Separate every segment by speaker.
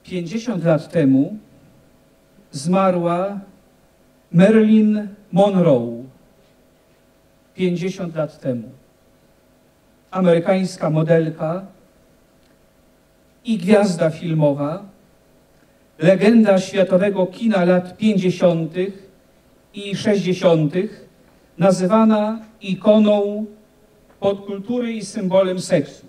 Speaker 1: 50 lat temu zmarła Marilyn Monroe. 50 lat temu. Amerykańska modelka i gwiazda filmowa, legenda światowego kina lat 50. i 60., nazywana ikoną podkultury i symbolem seksu.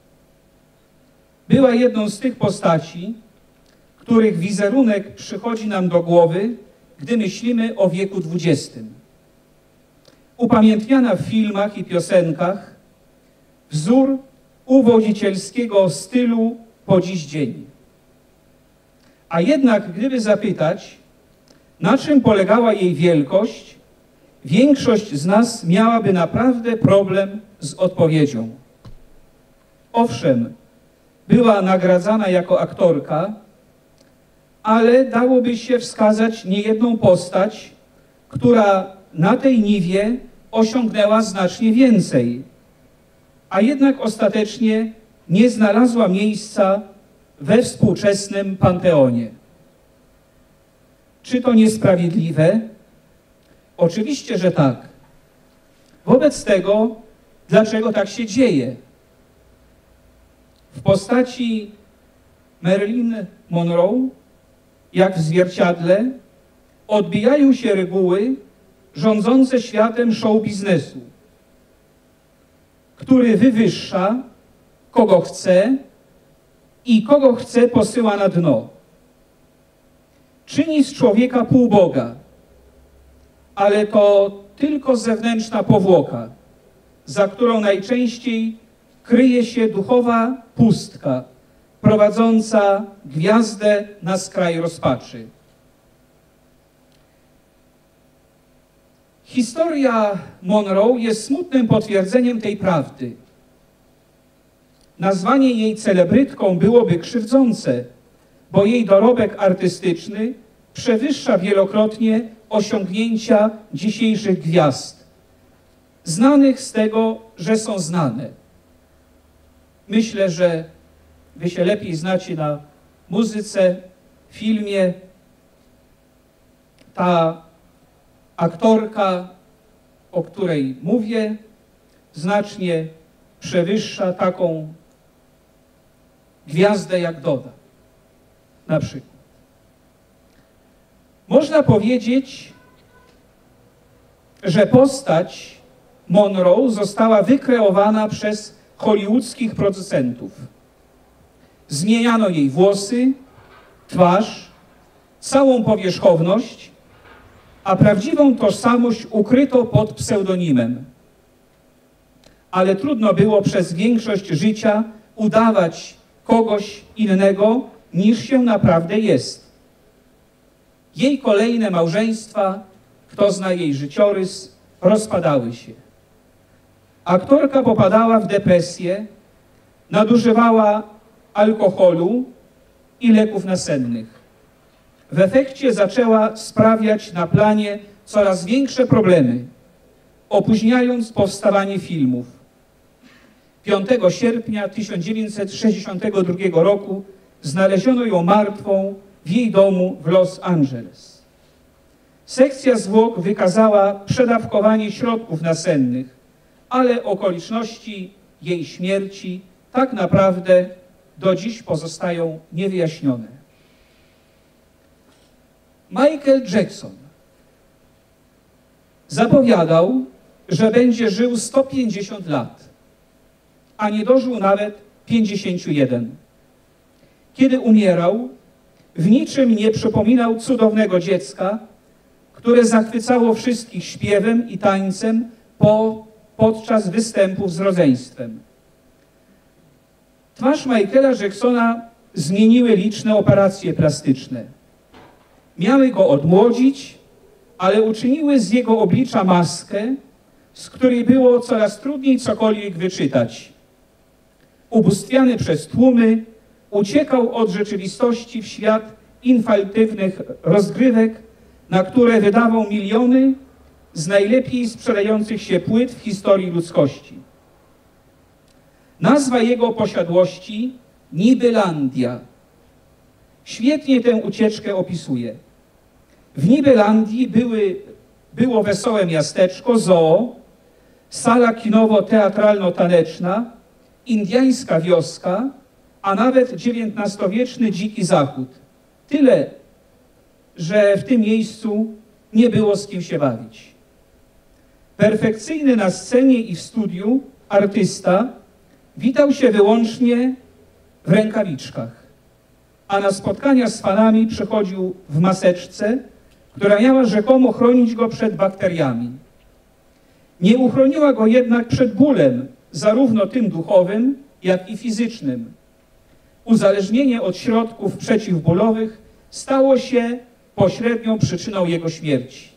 Speaker 1: Była jedną z tych postaci, których wizerunek przychodzi nam do głowy, gdy myślimy o wieku XX. Upamiętniana w filmach i piosenkach, wzór uwodzicielskiego stylu po dziś dzień. A jednak, gdyby zapytać, na czym polegała jej wielkość, większość z nas miałaby naprawdę problem z odpowiedzią. Owszem, była nagradzana jako aktorka, ale dałoby się wskazać niejedną postać, która na tej niwie osiągnęła znacznie więcej, a jednak ostatecznie nie znalazła miejsca we współczesnym panteonie. Czy to niesprawiedliwe? Oczywiście, że tak. Wobec tego, dlaczego tak się dzieje? W postaci Marilyn Monroe, jak w zwierciadle, odbijają się reguły rządzące światem show biznesu, który wywyższa, kogo chce i kogo chce posyła na dno. Czyni z człowieka półboga, ale to tylko zewnętrzna powłoka, za którą najczęściej kryje się duchowa pustka, prowadząca gwiazdę na skraj rozpaczy. Historia Monroe jest smutnym potwierdzeniem tej prawdy. Nazwanie jej celebrytką byłoby krzywdzące, bo jej dorobek artystyczny przewyższa wielokrotnie osiągnięcia dzisiejszych gwiazd, znanych z tego, że są znane. Myślę, że wy się lepiej znacie na muzyce, filmie. Ta aktorka, o której mówię, znacznie przewyższa taką gwiazdę jak Doda, na przykład. Można powiedzieć, że postać Monroe została wykreowana przez hollywoodzkich producentów. Zmieniano jej włosy, twarz, całą powierzchowność, a prawdziwą tożsamość ukryto pod pseudonimem. Ale trudno było przez większość życia udawać kogoś innego, niż się naprawdę jest. Jej kolejne małżeństwa, kto zna jej życiorys, rozpadały się. Aktorka popadała w depresję, nadużywała alkoholu i leków nasennych. W efekcie zaczęła sprawiać na planie coraz większe problemy, opóźniając powstawanie filmów. 5 sierpnia 1962 roku znaleziono ją martwą w jej domu w Los Angeles. Sekcja zwłok wykazała przedawkowanie środków nasennych, ale okoliczności jej śmierci tak naprawdę do dziś pozostają niewyjaśnione. Michael Jackson zapowiadał, że będzie żył 150 lat, a nie dożył nawet 51. Kiedy umierał, w niczym nie przypominał cudownego dziecka, które zachwycało wszystkich śpiewem i tańcem podczas występów z rodzeństwem. Twarz Michaela Jacksona zmieniły liczne operacje plastyczne. Miały go odmłodzić, ale uczyniły z jego oblicza maskę, z której było coraz trudniej cokolwiek wyczytać. Ubóstwiany przez tłumy, uciekał od rzeczywistości w świat infantylnych rozgrywek, na które wydawał miliony z najlepiej sprzedających się płyt w historii ludzkości. Nazwa jego posiadłości Nibylandia. świetnie tę ucieczkę opisuje. W Nibelandii było wesołe miasteczko, zoo, sala kinowo-teatralno-taneczna, indyjska wioska, a nawet XIX-wieczny Dziki Zachód. Tyle, że w tym miejscu nie było z kim się bawić. Perfekcyjny na scenie i w studiu artysta witał się wyłącznie w rękawiczkach, a na spotkania z fanami przychodził w maseczce, która miała rzekomo chronić go przed bakteriami. Nie uchroniła go jednak przed bólem, zarówno tym duchowym, jak i fizycznym. Uzależnienie od środków przeciwbólowych stało się pośrednią przyczyną jego śmierci.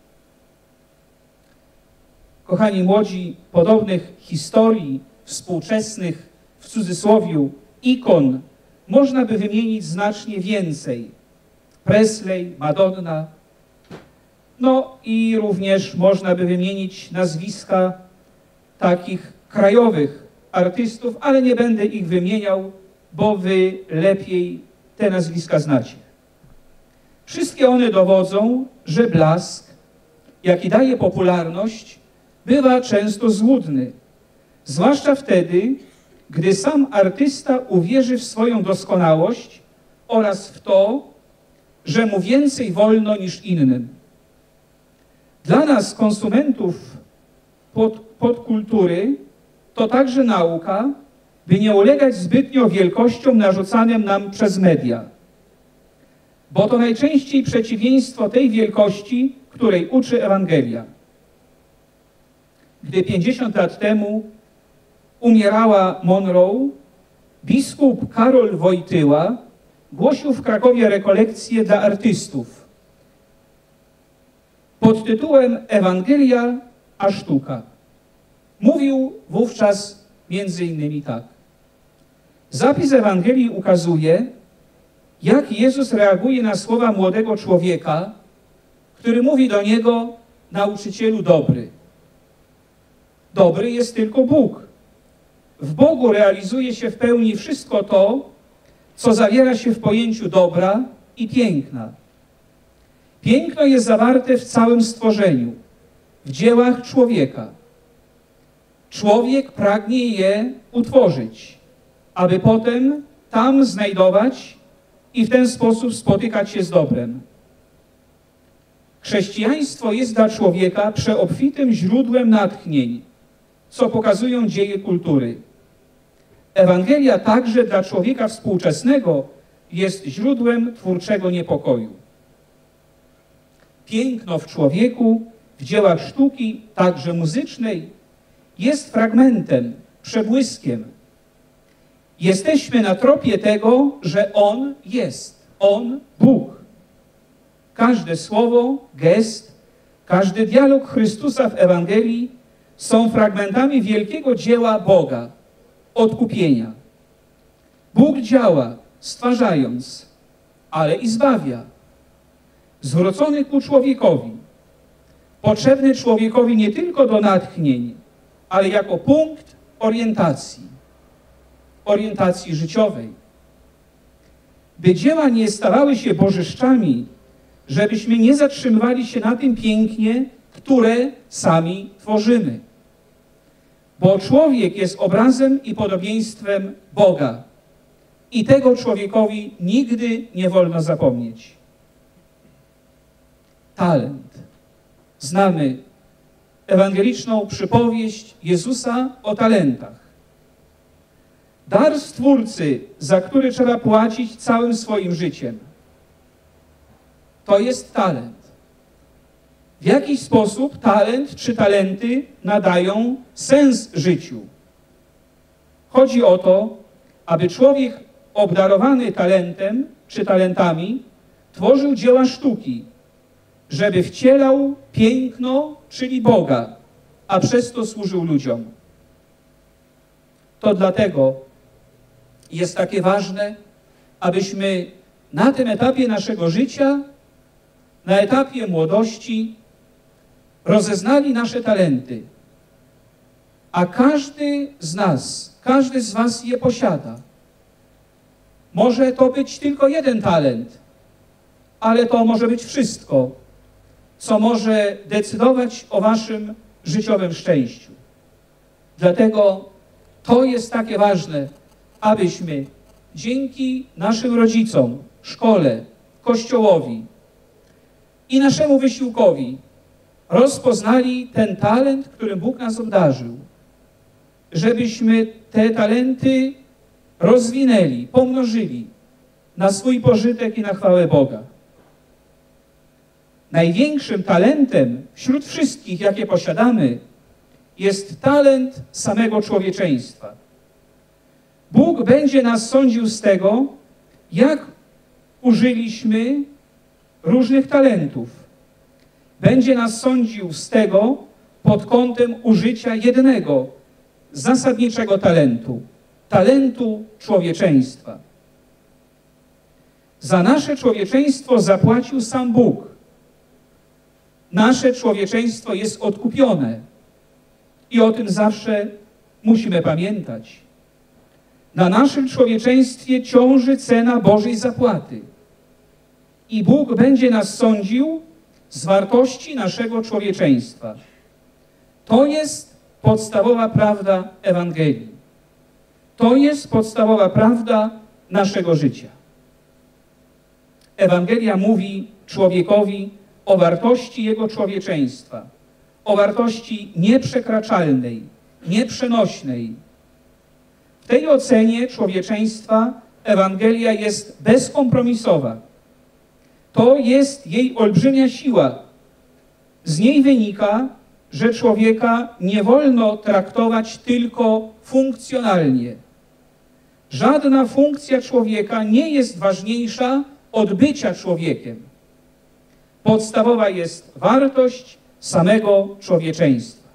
Speaker 1: Kochani młodzi, podobnych historii współczesnych, w cudzysłowie, ikon można by wymienić znacznie więcej. Presley, Madonna, no i również można by wymienić nazwiska takich krajowych artystów, ale nie będę ich wymieniał, bo wy lepiej te nazwiska znacie. Wszystkie one dowodzą, że blask, jaki daje popularność, bywa często złudny, zwłaszcza wtedy, gdy sam artysta uwierzy w swoją doskonałość oraz w to, że mu więcej wolno niż innym. Dla nas, konsumentów podkultury, to także nauka, by nie ulegać zbytnio wielkościom narzucanym nam przez media, bo to najczęściej przeciwieństwo tej wielkości, której uczy Ewangelia. Gdy 50 lat temu umierała Monroe, biskup Karol Wojtyła głosił w Krakowie rekolekcję dla artystów pod tytułem Ewangelia a sztuka. Mówił wówczas między innymi tak. Zapis Ewangelii ukazuje, jak Jezus reaguje na słowa młodego człowieka, który mówi do niego: nauczycielu dobry. Dobry jest tylko Bóg. W Bogu realizuje się w pełni wszystko to, co zawiera się w pojęciu dobra i piękna. Piękno jest zawarte w całym stworzeniu, w dziełach człowieka. Człowiek pragnie je utworzyć, aby potem tam znajdować i w ten sposób spotykać się z dobrem. Chrześcijaństwo jest dla człowieka przeobfitym źródłem natchnień, co pokazują dzieje kultury. Ewangelia także dla człowieka współczesnego jest źródłem twórczego niepokoju. Piękno w człowieku, w dziełach sztuki, także muzycznej, jest fragmentem, przebłyskiem. Jesteśmy na tropie tego, że On jest, On, Bóg. Każde słowo, gest, każdy dialog Chrystusa w Ewangelii są fragmentami wielkiego dzieła Boga, odkupienia. Bóg działa, stwarzając, ale i zbawia. Zwrócony ku człowiekowi, potrzebny człowiekowi nie tylko do natchnień, ale jako punkt orientacji życiowej. By dzieła nie stawały się bożyszczami, żebyśmy nie zatrzymywali się na tym pięknie, które sami tworzymy. Bo człowiek jest obrazem i podobieństwem Boga. I tego człowiekowi nigdy nie wolno zapomnieć. Talent. Znamy ewangeliczną przypowieść Jezusa o talentach. Dar Stwórcy, za który trzeba płacić całym swoim życiem. To jest talent. W jakiś sposób talent czy talenty nadają sens życiu. Chodzi o to, aby człowiek obdarowany talentem czy talentami tworzył dzieła sztuki, żeby wcielał piękno, czyli Boga, a przez to służył ludziom. To dlatego jest takie ważne, abyśmy na tym etapie naszego życia, na etapie młodości, rozeznali nasze talenty. A każdy z nas, każdy z was je posiada. Może to być tylko jeden talent, ale to może być wszystko, co może decydować o waszym życiowym szczęściu. Dlatego to jest takie ważne, abyśmy dzięki naszym rodzicom, szkole, Kościołowi i naszemu wysiłkowi rozpoznali ten talent, którym Bóg nas obdarzył, żebyśmy te talenty rozwinęli, pomnożyli na swój pożytek i na chwałę Boga. Największym talentem wśród wszystkich, jakie posiadamy, jest talent samego człowieczeństwa. Bóg będzie nas sądził z tego, jak użyliśmy różnych talentów. Będzie nas sądził z tego pod kątem użycia jednego zasadniczego talentu, talentu człowieczeństwa. Za nasze człowieczeństwo zapłacił sam Bóg. Nasze człowieczeństwo jest odkupione i o tym zawsze musimy pamiętać. Na naszym człowieczeństwie ciąży cena Bożej zapłaty i Bóg będzie nas sądził z wartości naszego człowieczeństwa. To jest podstawowa prawda Ewangelii. To jest podstawowa prawda naszego życia. Ewangelia mówi człowiekowi o wartości jego człowieczeństwa, o wartości nieprzekraczalnej, nieprzenośnej. W tej ocenie człowieczeństwa Ewangelia jest bezkompromisowa. To jest jej olbrzymia siła. Z niej wynika, że człowieka nie wolno traktować tylko funkcjonalnie. Żadna funkcja człowieka nie jest ważniejsza od bycia człowiekiem. Podstawowa jest wartość samego człowieczeństwa.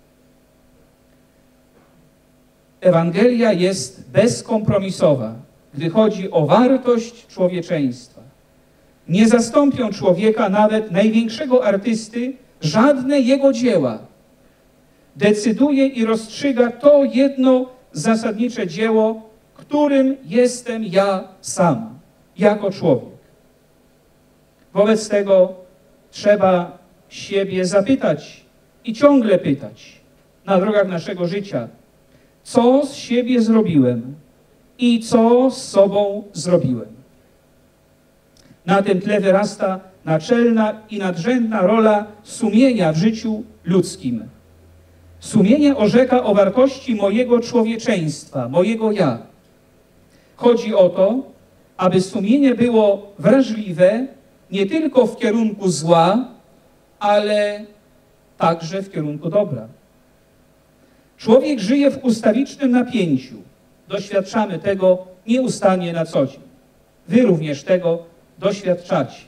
Speaker 1: Ewangelia jest bezkompromisowa, gdy chodzi o wartość człowieczeństwa. Nie zastąpią człowieka nawet największego artysty żadne jego dzieła. Decyduje i rozstrzyga to jedno zasadnicze dzieło, którym jestem ja sam, jako człowiek. Wobec tego trzeba siebie zapytać i ciągle pytać na drogach naszego życia, co z siebie zrobiłem i co z sobą zrobiłem. Na tym tle wyrasta naczelna i nadrzędna rola sumienia w życiu ludzkim. Sumienie orzeka o wartości mojego człowieczeństwa, mojego ja. Chodzi o to, aby sumienie było wrażliwe nie tylko w kierunku zła, ale także w kierunku dobra. Człowiek żyje w ustawicznym napięciu. Doświadczamy tego nieustannie na co dzień. Wy również tego doświadczacie.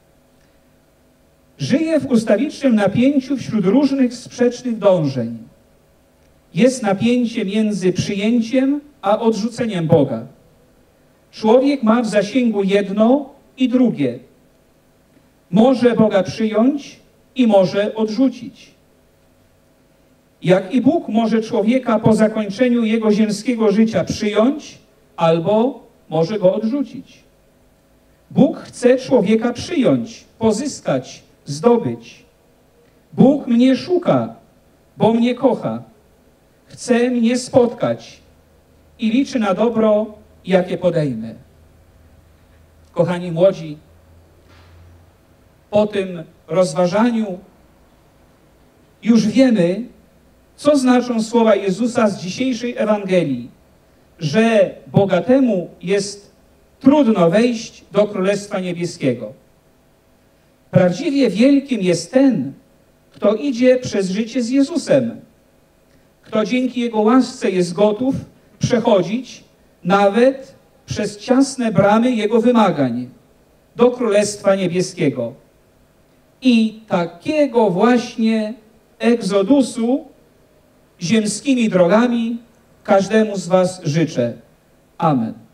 Speaker 1: Żyje w ustawicznym napięciu wśród różnych sprzecznych dążeń. Jest napięcie między przyjęciem a odrzuceniem Boga. Człowiek ma w zasięgu jedno i drugie. Może Boga przyjąć i może odrzucić. Jak i Bóg może człowieka po zakończeniu jego ziemskiego życia przyjąć albo może go odrzucić. Bóg chce człowieka przyjąć, pozyskać, zdobyć. Bóg mnie szuka, bo mnie kocha. Chce mnie spotkać i liczy na dobro, jakie podejmę. Kochani młodzi, po tym rozważaniu już wiemy, co znaczą słowa Jezusa z dzisiejszej Ewangelii, że bogatemu jest trudno wejść do Królestwa Niebieskiego. Prawdziwie wielkim jest ten, kto idzie przez życie z Jezusem, kto dzięki Jego łasce jest gotów przechodzić nawet przez ciasne bramy Jego wymagań do Królestwa Niebieskiego. I takiego właśnie egzodusu ziemskimi drogami każdemu z was życzę. Amen.